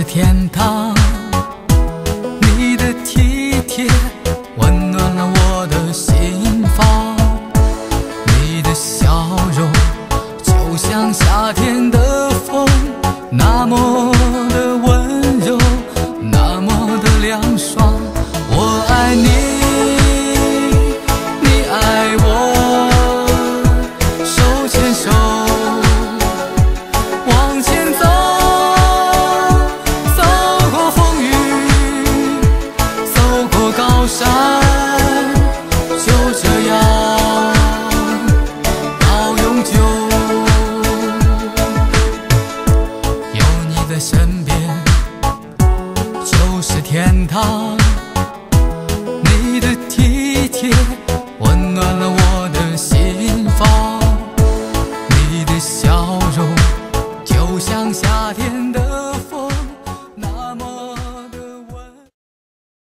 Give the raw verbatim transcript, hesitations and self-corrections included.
天堂。你的体贴温暖了我的心房，你的笑容就像夏天的风，那么的温柔，那么的凉爽。我爱你，你爱我，手牵手往前走，走过风雨，走过高山，就这样到永久。有你在身边就是天堂。